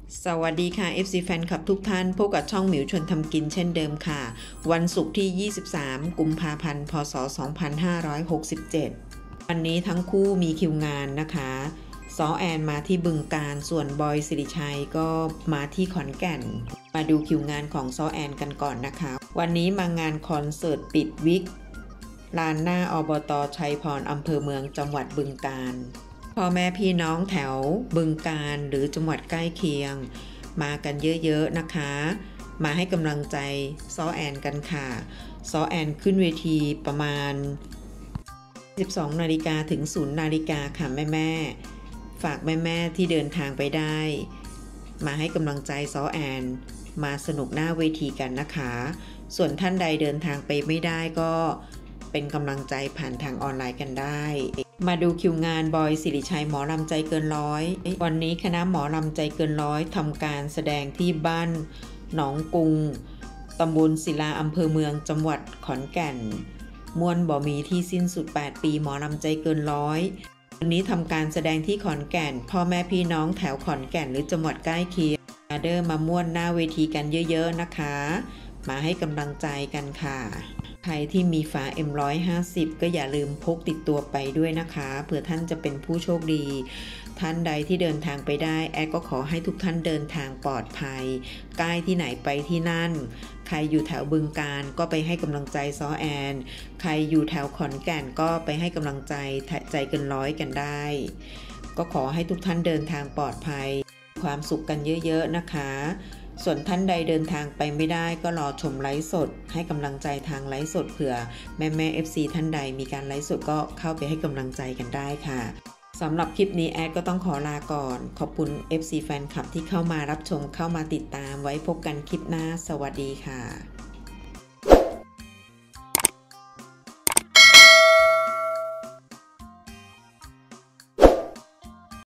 สวัสดีค่ะ FC แฟนคลับทุกท่านพบกับช่องหมิวชวนทำกินเช่นเดิมค่ะวันศุกร์ที่ 23 กุมภาพันธ์ พศ 2567 วันนี้ทั้งคู่มีคิวงานนะคะซ้อแอนมาที่บึงกาฬส่วนบอยสิริชัยก็มาที่ขอนแก่นมาดูคิวงานของซ้อแอนกันก่อนนะคะวันนี้มางานคอนเสิร์ตปิดวิกลานหน้าอบต.ชัยพรอำเภอเมืองจังหวัดบึงกาฬพ่อแม่พี่น้องแถวบึงกาฬหรือจังหวัดใกล้เคียงมากันเยอะๆนะคะมาให้กำลังใจซ้อแอนกันค่ะซ้อแอนขึ้นเวทีประมาณ 12 นาฬิกาถึง 0 นาฬิกาค่ะแม่ๆฝากแม่ๆที่เดินทางไปได้มาให้กำลังใจซ้อแอนมาสนุกหน้าเวทีกันนะคะส่วนท่านใดเดินทางไปไม่ได้ก็เป็นกำลังใจผ่านทางออนไลน์กันได้มาดูคิวงานบอยสิริชัยหมอลำใจเกินร้อยวันนี้คณะหมอลำใจเกินร้อยทำการแสดงที่บ้านหนองกุงตำบลศิลาอำเภอเมืองจังหวัดขอนแก่นมวลบ่มีที่สิ้นสุด8ปีหมอลำใจเกินร้อยวันนี้ทำการแสดงที่ขอนแก่นพ่อแม่พี่น้องแถวขอนแก่นหรือจังหวัดใกล้เคียงมาเดอร์มาม่วนหน้าเวทีกันเยอะๆนะคะมาให้กำลังใจกันค่ะใครที่มีฝา M150 ก็อย่าลืมพกติดตัวไปด้วยนะคะเผื่อท่านจะเป็นผู้โชคดีท่านใดที่เดินทางไปได้แอดก็ขอให้ทุกท่านเดินทางปลอดภัยใกล้ที่ไหนไปที่นั่นใครอยู่แถวบึงกาฬก็ไปให้กำลังใจซ้อแอนใครอยู่แถวขอนแก่นก็ไปให้กำลังใจใจเกินร้อยกันได้ก็ขอให้ทุกท่านเดินทางปลอดภัยความสุขกันเยอะๆนะคะส่วนท่านใดเดินทางไปไม่ได้ก็รอชมไลฟ์สดให้กำลังใจทางไลฟ์สดเผื่อแม่ FC ท่านใดมีการไลฟ์สดก็เข้าไปให้กำลังใจกันได้ค่ะสำหรับคลิปนี้แอดก็ต้องขอลาก่อนขอบคุณ FC แฟนคลับที่เข้ามารับชมเข้ามาติดตามไว้พบกันคลิปหน้าสวัสดีค่ะ